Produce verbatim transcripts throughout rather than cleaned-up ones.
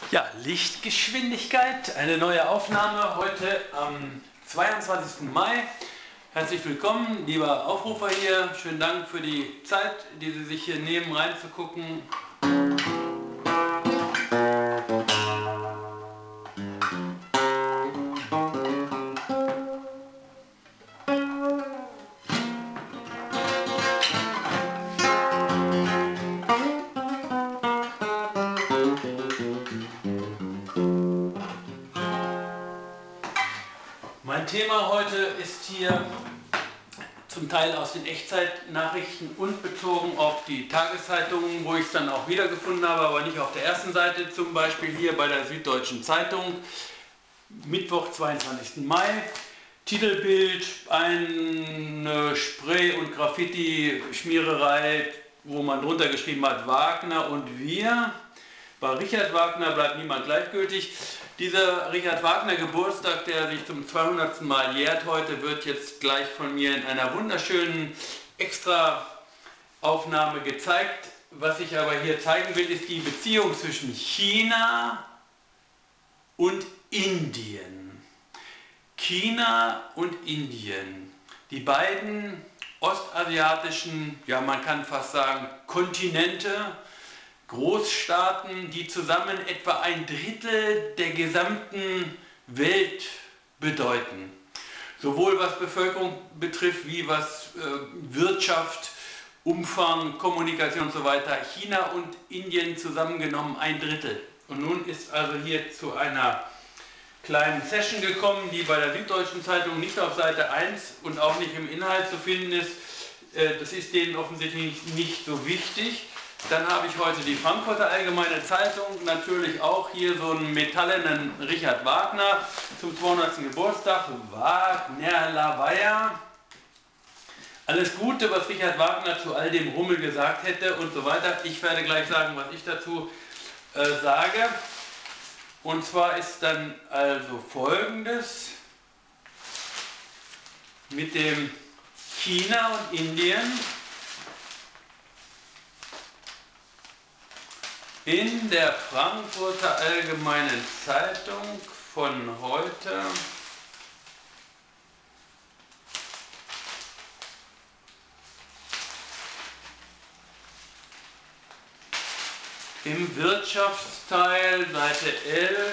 Ja, Lichtgeschwindigkeit, eine neue Aufnahme heute am zweiundzwanzigsten Mai. Herzlich willkommen, lieber Aufrufer hier. Schönen Dank für die Zeit, die Sie sich hier nehmen, reinzugucken. Mein Thema heute ist hier zum Teil aus den Echtzeitnachrichten und bezogen auf die Tageszeitungen, wo ich es dann auch wiedergefunden habe, aber nicht auf der ersten Seite, zum Beispiel hier bei der Süddeutschen Zeitung, Mittwoch, zweiundzwanzigsten Mai. Titelbild, eine Spray- und Graffiti-Schmiererei, wo man drunter geschrieben hat, Wagner und wir. Bei Richard Wagner bleibt niemand gleichgültig. Dieser Richard Wagner Geburtstag, der sich zum zweihundertsten Mal jährt heute, wird jetzt gleich von mir in einer wunderschönen Extra-Aufnahme gezeigt. Was ich aber hier zeigen will, ist die Beziehung zwischen China und Indien. China und Indien, die beiden ostasiatischen, ja man kann fast sagen, Kontinente, Großstaaten, die zusammen etwa ein Drittel der gesamten Welt bedeuten. Sowohl was Bevölkerung betrifft, wie was äh, Wirtschaft, Umfang, Kommunikation und so weiter. China und Indien zusammengenommen ein Drittel. Und nun ist also hier zu einer kleinen Session gekommen, die bei der Süddeutschen Zeitung nicht auf Seite eins und auch nicht im Inhalt zu finden ist. Äh, das ist denen offensichtlich nicht so wichtig. Dann habe ich heute die Frankfurter Allgemeine Zeitung, natürlich auch hier so einen metallenen Richard Wagner zum zweihundertsten Geburtstag, Wagner Lavaya. Alles Gute, was Richard Wagner zu all dem Rummel gesagt hätte und so weiter. Ich werde gleich sagen, was ich dazu äh, sage. Und zwar ist dann also Folgendes mit dem China und Indien. In der Frankfurter Allgemeinen Zeitung von heute im Wirtschaftsteil, Seite elf,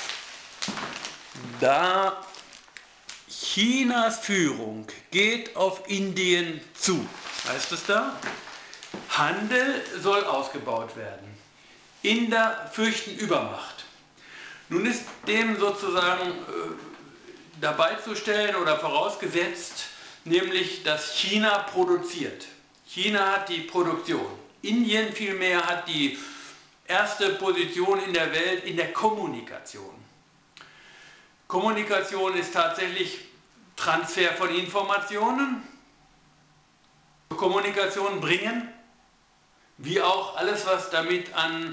da Chinas Führung geht auf Indien zu, heißt es da, Handel soll ausgebaut werden. Inder fürchten Übermacht. Nun ist dem sozusagen äh, dabei zu stellen oder vorausgesetzt, nämlich dass China produziert. China hat die Produktion. Indien vielmehr hat die erste Position in der Welt in der Kommunikation. Kommunikation ist tatsächlich Transfer von Informationen, Kommunikation bringen, wie auch alles, was damit an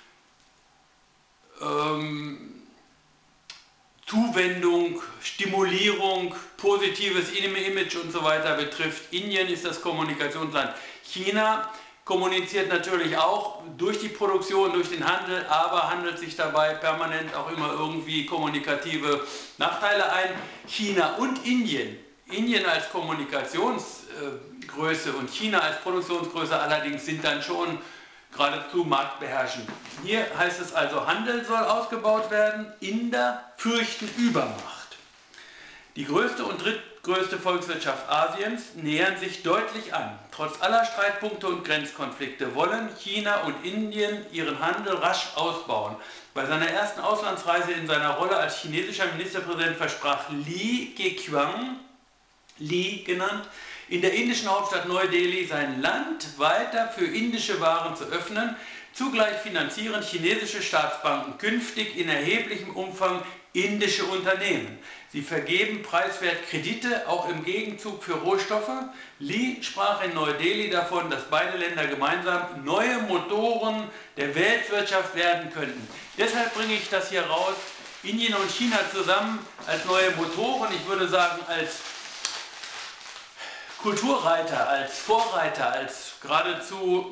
ähm, Zuwendung, Stimulierung, positives Image und so weiter betrifft. Indien ist das Kommunikationsland. China kommuniziert natürlich auch durch die Produktion, durch den Handel, aber handelt sich dabei permanent auch immer irgendwie kommunikative Nachteile ein. China und Indien, Indien als Kommunikationsgröße und China als Produktionsgröße allerdings sind dann schon geradezu marktbeherrschend. Hier heißt es also, Handel soll ausgebaut werden, Inder fürchten Übermacht. Die größte und drittgrößte Volkswirtschaft Asiens nähern sich deutlich an. Trotz aller Streitpunkte und Grenzkonflikte wollen China und Indien ihren Handel rasch ausbauen. Bei seiner ersten Auslandsreise in seiner Rolle als chinesischer Ministerpräsident versprach Li Keqiang, Li genannt, in der indischen Hauptstadt Neu-Delhi sein Land weiter für indische Waren zu öffnen. Zugleich finanzieren chinesische Staatsbanken künftig in erheblichem Umfang indische Unternehmen. Sie vergeben preiswert Kredite, auch im Gegenzug für Rohstoffe. Li sprach in Neu-Delhi davon, dass beide Länder gemeinsam neue Motoren der Weltwirtschaft werden könnten. Deshalb bringe ich das hier raus, Indien und China zusammen als neue Motoren, ich würde sagen als Kulturreiter, als Vorreiter, als geradezu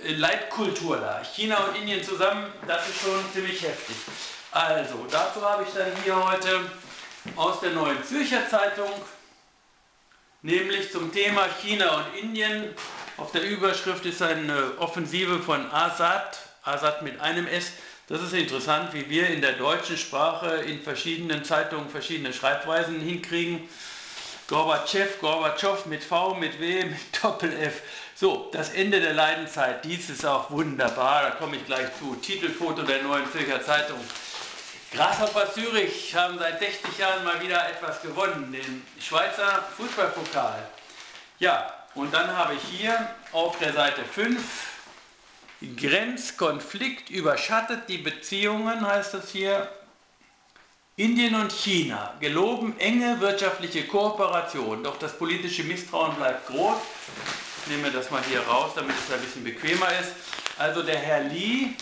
Leitkultur da. China und Indien zusammen, das ist schon ziemlich heftig. Also, dazu habe ich dann hier heute aus der Neuen Zürcher Zeitung, nämlich zum Thema China und Indien. Auf der Überschrift ist eine Offensive von Assad, Assad mit einem S. Das ist interessant, wie wir in der deutschen Sprache in verschiedenen Zeitungen verschiedene Schreibweisen hinkriegen. Gorbatschow, Gorbatschow mit V, mit W, mit Doppel-F. So, das Ende der Leidenzeit, dies ist auch wunderbar, da komme ich gleich zu. Titelfoto der Neuen Zürcher Zeitung. Grasshopper Zürich haben seit sechzig Jahren mal wieder etwas gewonnen, den Schweizer Fußballpokal. Ja, und dann habe ich hier auf der Seite fünf, Grenzkonflikt überschattet die Beziehungen, heißt es hier. Indien und China geloben enge wirtschaftliche Kooperation, doch das politische Misstrauen bleibt groß. Ich nehme das mal hier raus, damit es ein bisschen bequemer ist. Also der Herr Li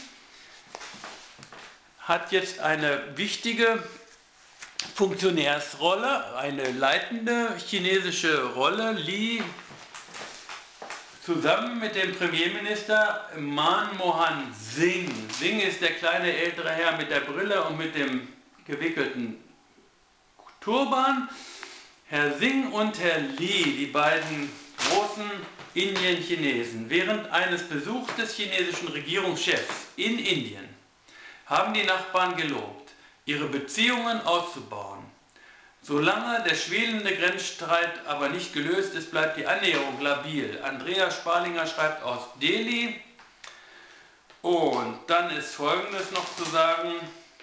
hat jetzt eine wichtige Funktionärsrolle, eine leitende chinesische Rolle. Li zusammen mit dem Premierminister Manmohan Singh. Singh ist der kleine ältere Herr mit der Brille und mit dem gewickelten Turban. Herr Singh und Herr Li, die beiden großen Indien-Chinesen, während eines Besuchs des chinesischen Regierungschefs in Indien haben die Nachbarn gelobt, ihre Beziehungen auszubauen. Solange der schwelende Grenzstreit aber nicht gelöst ist, bleibt die Annäherung labil. Andrea Sparlinger schreibt aus Delhi. Und dann ist Folgendes noch zu sagen.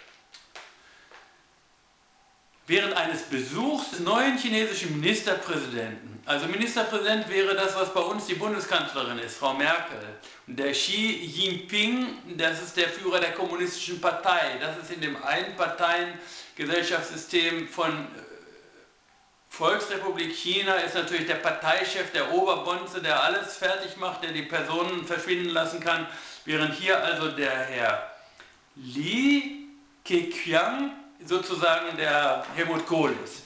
Während eines Besuchs des neuen chinesischen Ministerpräsidenten, also Ministerpräsident wäre das, was bei uns die Bundeskanzlerin ist, Frau Merkel, und der Xi Jinping, das ist der Führer der kommunistischen Partei, das ist in dem Einparteien-Gesellschaftssystem von Volksrepublik China, ist natürlich der Parteichef, der Oberbonze, der alles fertig macht, der die Personen verschwinden lassen kann, während hier also der Herr Li Keqiang sozusagen der Helmut Kohl ist.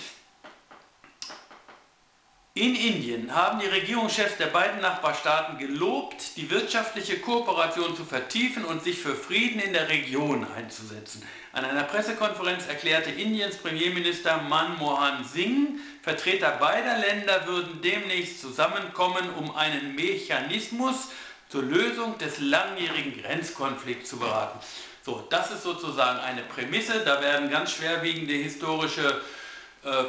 In Indien haben die Regierungschefs der beiden Nachbarstaaten gelobt, die wirtschaftliche Kooperation zu vertiefen und sich für Frieden in der Region einzusetzen. An einer Pressekonferenz erklärte Indiens Premierminister Manmohan Singh, Vertreter beider Länder würden demnächst zusammenkommen, um einen Mechanismus zur Lösung des langjährigen Grenzkonflikts zu beraten. So, das ist sozusagen eine Prämisse, da werden ganz schwerwiegende historische äh,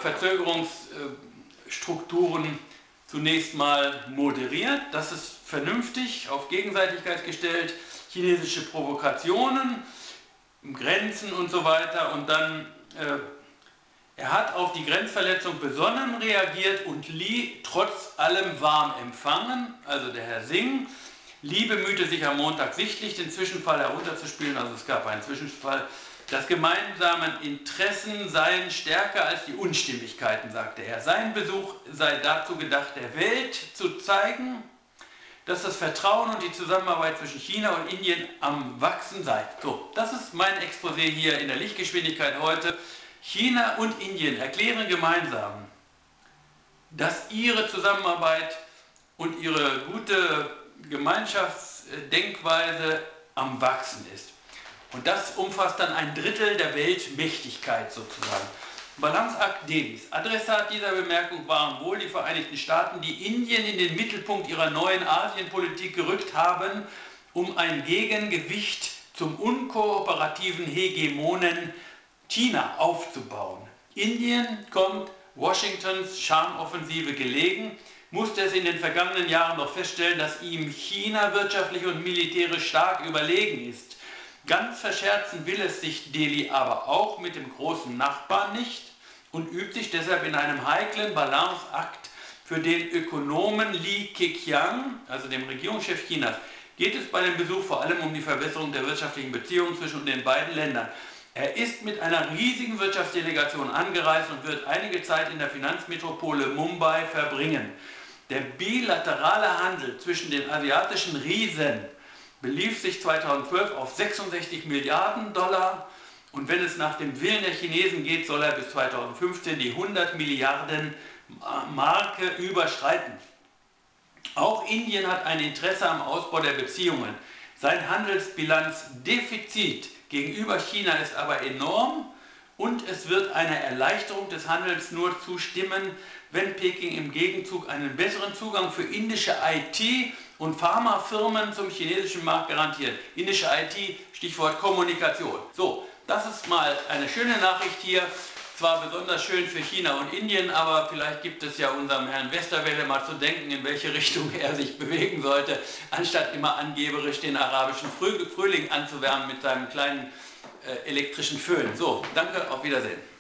Verzögerungsstrukturen zunächst mal moderiert. Das ist vernünftig, auf Gegenseitigkeit gestellt, chinesische Provokationen, Grenzen und so weiter. Und dann, äh, er hat auf die Grenzverletzung besonnen reagiert und Li trotz allem warm empfangen, also der Herr Singh. Li bemühte sich am Montag sichtlich, den Zwischenfall herunterzuspielen, also es gab einen Zwischenfall. Das gemeinsame Interessen seien stärker als die Unstimmigkeiten, sagte er. Sein Besuch sei dazu gedacht, der Welt zu zeigen, dass das Vertrauen und die Zusammenarbeit zwischen China und Indien am Wachsen sei. So, das ist mein Exposé hier in der Lichtgeschwindigkeit heute. China und Indien erklären gemeinsam, dass ihre Zusammenarbeit und ihre gute Gemeinschaftsdenkweise am Wachsen ist. Und das umfasst dann ein Drittel der Weltmächtigkeit sozusagen. Balanceakt Delis. Adressat dieser Bemerkung waren wohl die Vereinigten Staaten, die Indien in den Mittelpunkt ihrer neuen Asienpolitik gerückt haben, um ein Gegengewicht zum unkooperativen Hegemonen China aufzubauen. Indien kommt Washingtons Charmoffensive gelegen, musste es in den vergangenen Jahren noch feststellen, dass ihm China wirtschaftlich und militärisch stark überlegen ist. Ganz verscherzen will es sich Delhi aber auch mit dem großen Nachbarn nicht und übt sich deshalb in einem heiklen Balanceakt. Für den Ökonomen Li Keqiang, also dem Regierungschef Chinas, geht es bei dem Besuch vor allem um die Verbesserung der wirtschaftlichen Beziehungen zwischen den beiden Ländern. Er ist mit einer riesigen Wirtschaftsdelegation angereist und wird einige Zeit in der Finanzmetropole Mumbai verbringen. Der bilaterale Handel zwischen den asiatischen Riesen belief sich zweitausendzwölf auf sechsundsechzig Milliarden Dollar und wenn es nach dem Willen der Chinesen geht, soll er bis zweitausendfünfzehn die hundert Milliarden Marke überschreiten. Auch Indien hat ein Interesse am Ausbau der Beziehungen. Sein Handelsbilanzdefizit gegenüber China ist aber enorm und es wird einer Erleichterung des Handels nur zustimmen, wenn Peking im Gegenzug einen besseren Zugang für indische I T- und Pharmafirmen zum chinesischen Markt garantiert. Indische I T, Stichwort Kommunikation. So, das ist mal eine schöne Nachricht hier. Zwar besonders schön für China und Indien, aber vielleicht gibt es ja unserem Herrn Westerwelle mal zu denken, in welche Richtung er sich bewegen sollte, anstatt immer angeberisch den arabischen Früh Frühling anzuwärmen mit seinem kleinen äh, elektrischen Föhn. So, danke, auf Wiedersehen.